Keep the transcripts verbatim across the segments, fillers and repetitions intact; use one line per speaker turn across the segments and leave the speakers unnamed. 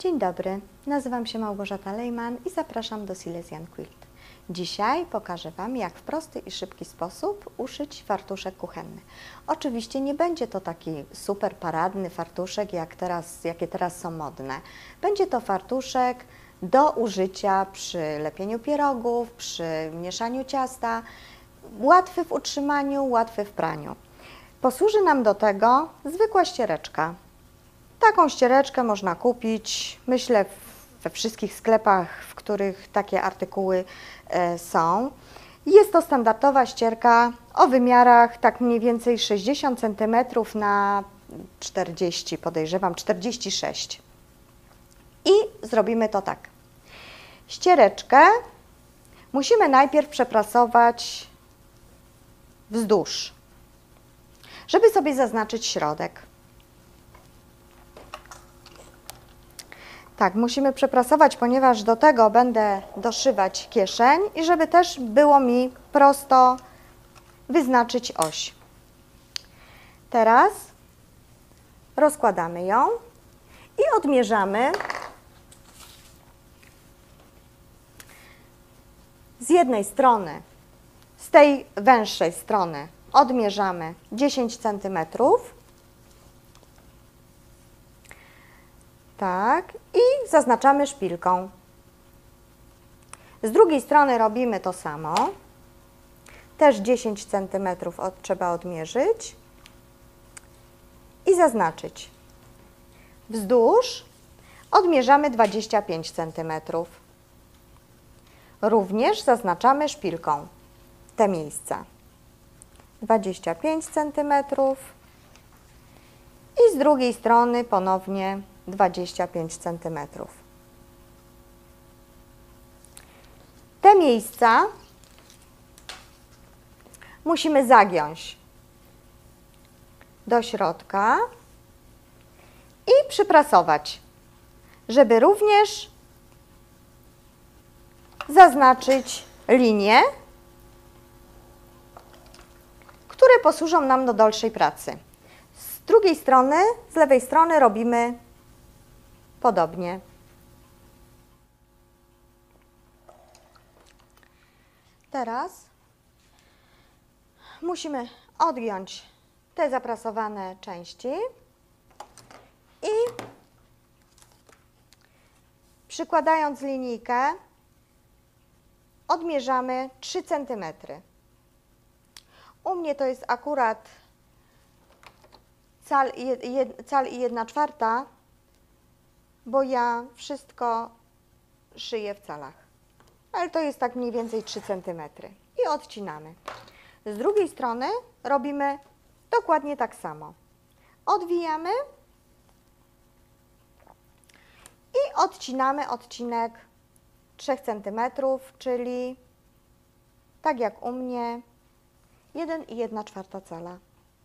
Dzień dobry, nazywam się Małgorzata Lejman i zapraszam do Silesian Quilt. Dzisiaj pokażę Wam, jak w prosty i szybki sposób uszyć fartuszek kuchenny. Oczywiście nie będzie to taki super paradny fartuszek, jak teraz, jakie teraz są modne. Będzie to fartuszek do użycia przy lepieniu pierogów, przy mieszaniu ciasta, łatwy w utrzymaniu, łatwy w praniu. Posłuży nam do tego zwykła ściereczka. Taką ściereczkę można kupić, myślę, we wszystkich sklepach, w których takie artykuły e, są. Jest to standardowa ścierka o wymiarach tak mniej więcej sześćdziesiąt centymetrów na czterdzieści, podejrzewam czterdzieści sześć. I zrobimy to tak. Ściereczkę musimy najpierw przeprasować wzdłuż, żeby sobie zaznaczyć środek. Tak, musimy przeprasować, ponieważ do tego będę doszywać kieszeń i żeby też było mi prosto wyznaczyć oś. Teraz rozkładamy ją i odmierzamy z jednej strony, z tej węższej strony odmierzamy dziesięć centymetrów. Tak, i zaznaczamy szpilką. Z drugiej strony robimy to samo. Też dziesięć centymetrów od, trzeba odmierzyć i zaznaczyć. Wzdłuż odmierzamy dwadzieścia pięć centymetrów. Również zaznaczamy szpilką te miejsca. dwadzieścia pięć centymetrów i z drugiej strony ponownie dwadzieścia pięć centymetrów. Te miejsca musimy zagiąć do środka i przyprasować, żeby również zaznaczyć linie, które posłużą nam do dalszej pracy. Z drugiej strony, z lewej strony robimy podobnie. Teraz musimy odgiąć te zaprasowane części i przykładając linijkę odmierzamy trzy centymetry. U mnie to jest akurat cal i, jed, cal i jedna czwarta, bo ja wszystko szyję w calach. Ale to jest tak mniej więcej trzy centymetry. I odcinamy. Z drugiej strony robimy dokładnie tak samo. Odwijamy i odcinamy odcinek trzech centymetrów, czyli tak jak u mnie jeden i jedna czwarta cala.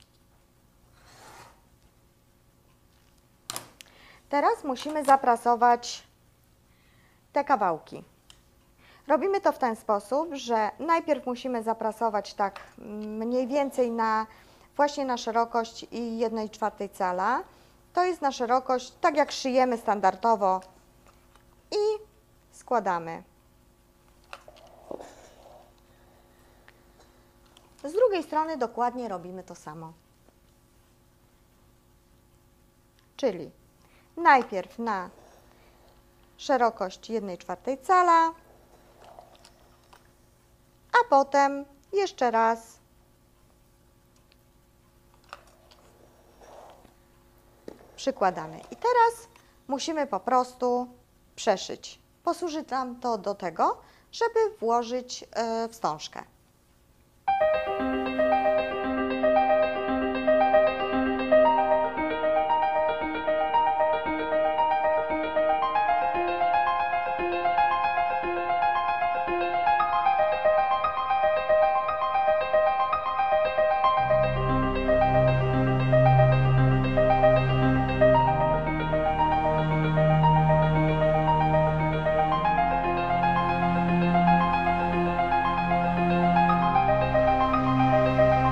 Teraz musimy zaprasować te kawałki. Robimy to w ten sposób, że najpierw musimy zaprasować tak mniej więcej na właśnie na szerokość i jednej czwartej cala. To jest na szerokość, tak jak szyjemy standardowo i składamy. Z drugiej strony dokładnie robimy to samo. Czyli najpierw na szerokość jednej czwartej cala, a potem jeszcze raz przykładamy. I teraz musimy po prostu przeszyć. Posłuży nam to do tego, żeby włożyć yy, wstążkę.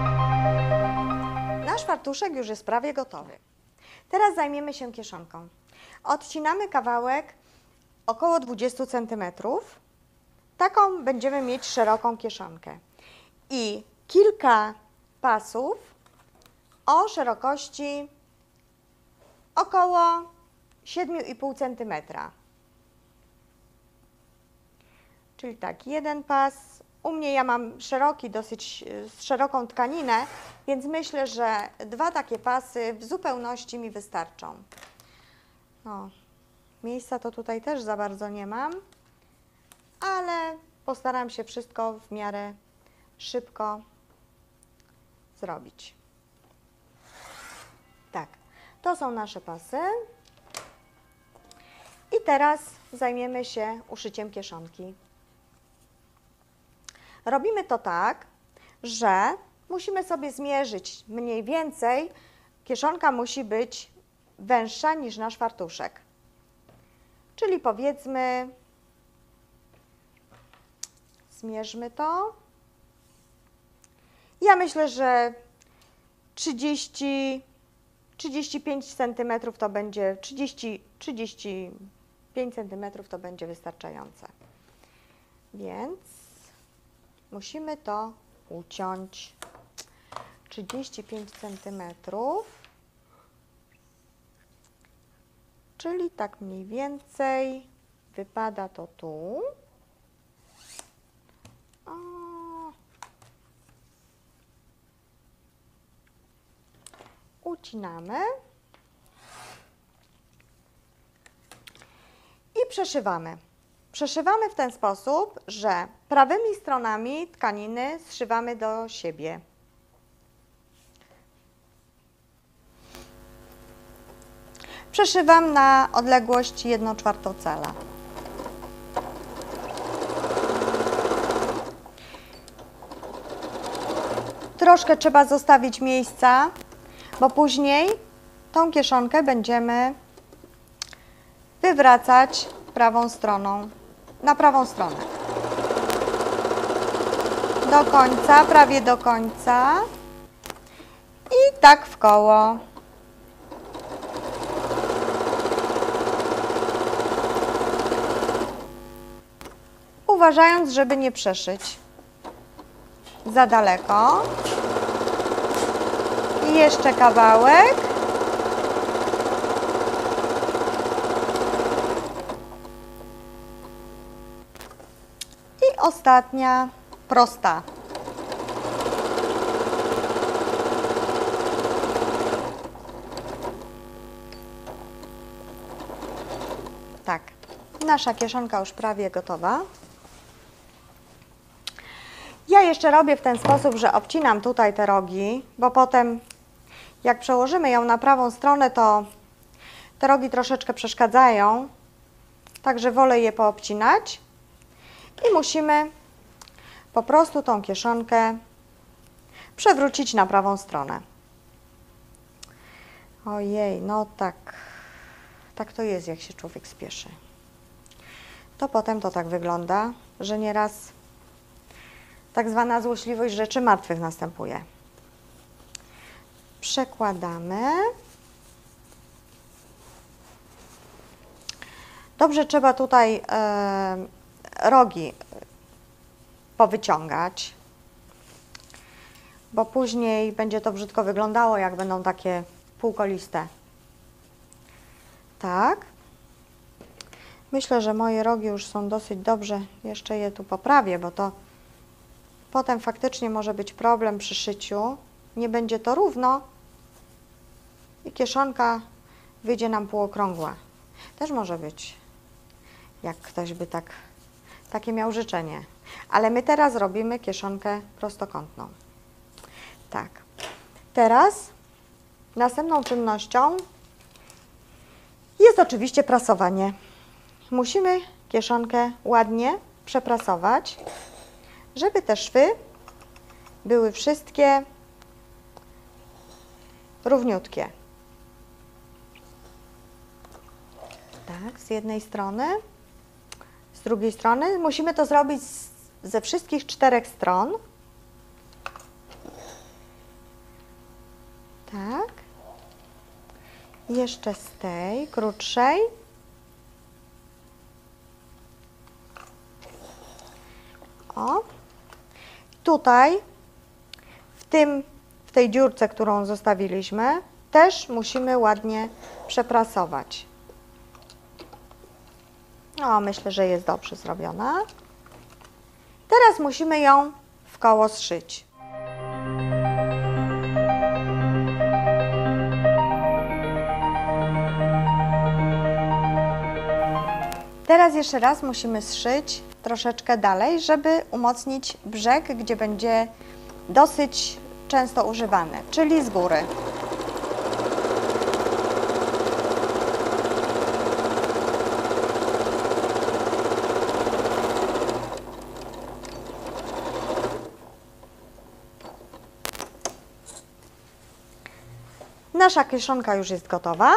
Fartuszek już jest prawie gotowy. Teraz zajmiemy się kieszonką. Odcinamy kawałek około dwudziestu centymetrów. Taką będziemy mieć szeroką kieszonkę. I kilka pasów o szerokości około siedmiu i pół centymetra. Czyli tak, jeden pas. U mnie ja mam szeroki, dosyć szeroką tkaninę, więc myślę, że dwa takie pasy w zupełności mi wystarczą. No, miejsca to tutaj też za bardzo nie mam, ale postaram się wszystko w miarę szybko zrobić. Tak, to są nasze pasy. I teraz zajmiemy się uszyciem kieszonki. Robimy to tak, że musimy sobie zmierzyć mniej więcej, kieszonka musi być węższa niż nasz fartuszek. Czyli powiedzmy, zmierzmy to. Ja myślę, że trzydzieści, trzydzieści pięć centymetrów to będzie, trzydzieści, trzydzieści pięć centymetrów to będzie wystarczające. Więc musimy to uciąć. trzydzieści pięć centymetrów, czyli tak mniej więcej wypada to tu. O. Ucinamy i przeszywamy. Przeszywamy w ten sposób, że prawymi stronami tkaniny zszywamy do siebie. Przeszywam na odległość jedną czwartą cala. Troszkę trzeba zostawić miejsca, bo później tą kieszonkę będziemy wywracać prawą stroną, na prawą stronę. Do końca, prawie do końca i tak w koło. Uważając, żeby nie przeszyć za daleko. I jeszcze kawałek. I ostatnia prosta. Tak, nasza kieszonka już prawie gotowa. Ja jeszcze robię w ten sposób, że obcinam tutaj te rogi, bo potem jak przełożymy ją na prawą stronę, to te rogi troszeczkę przeszkadzają, także wolę je poobcinać i musimy po prostu tą kieszonkę przewrócić na prawą stronę. Ojej, no tak, tak to jest, jak się człowiek spieszy. To potem to tak wygląda, że nieraz tak zwana złośliwość rzeczy martwych następuje. Przekładamy. Dobrze trzeba tutaj e, rogi powyciągać, bo później będzie to brzydko wyglądało, jak będą takie półkoliste. Tak. Myślę, że moje rogi już są dosyć dobrze. Jeszcze je tu poprawię, bo to potem faktycznie może być problem przy szyciu. Nie będzie to równo i kieszonka wyjdzie nam półokrągła. Też może być, jak ktoś by tak, takie miał życzenie. Ale my teraz robimy kieszonkę prostokątną. Tak. Teraz następną czynnością jest oczywiście prasowanie. Musimy kieszonkę ładnie przeprasować, żeby te szwy były wszystkie równiutkie. Tak, z jednej strony, z drugiej strony. Musimy to zrobić z, ze wszystkich czterech stron. Tak. Jeszcze z tej krótszej. O. Tutaj w tym, w tej dziurce, którą zostawiliśmy, też musimy ładnie przeprasować. O, myślę, że jest dobrze zrobiona. Teraz musimy ją w koło zszyć. Teraz jeszcze raz musimy zszyć troszeczkę dalej, żeby umocnić brzeg, gdzie będzie dosyć często używany, czyli z góry. Nasza kieszonka już jest gotowa.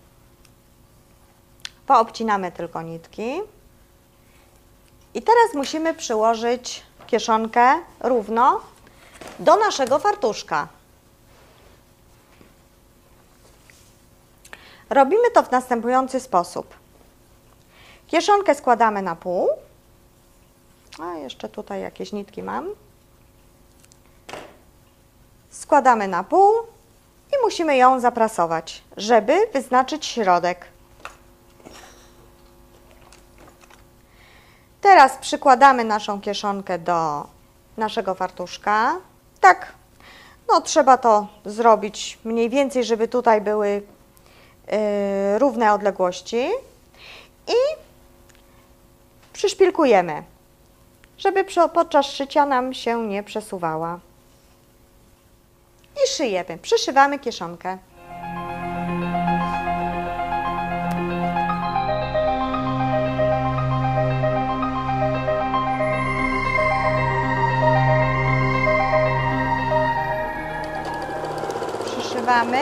Poobcinamy tylko nitki. I teraz musimy przyłożyć kieszonkę równo do naszego fartuszka. Robimy to w następujący sposób. Kieszonkę składamy na pół. A jeszcze tutaj jakieś nitki mam. Składamy na pół i musimy ją zaprasować, żeby wyznaczyć środek. Teraz przykładamy naszą kieszonkę do naszego fartuszka. Tak, no trzeba to zrobić mniej więcej, żeby tutaj były yy, równe odległości. I przyszpilkujemy, żeby przy, podczas szycia nam się nie przesuwała. I szyjemy, przyszywamy kieszonkę. Przyszywamy,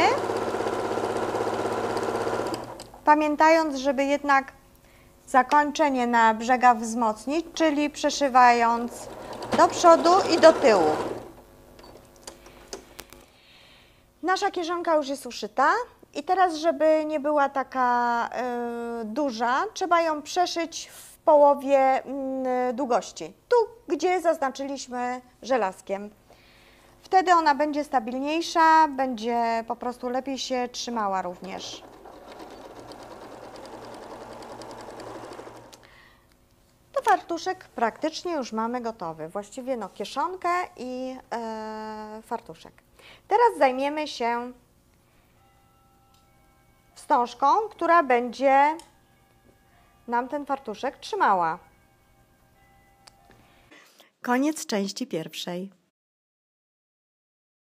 pamiętając, żeby jednak zakończenie na brzegach wzmocnić, czyli przeszywając do przodu i do tyłu. Nasza kieszonka już jest uszyta i teraz, żeby nie była taka y, duża, trzeba ją przeszyć w połowie y, długości, tu gdzie zaznaczyliśmy żelazkiem. Wtedy ona będzie stabilniejsza, będzie po prostu lepiej się trzymała również. To fartuszek praktycznie już mamy gotowy, właściwie no kieszonkę i y, fartuszek. Teraz zajmiemy się wstążką, która będzie nam ten fartuszek trzymała. Koniec części pierwszej.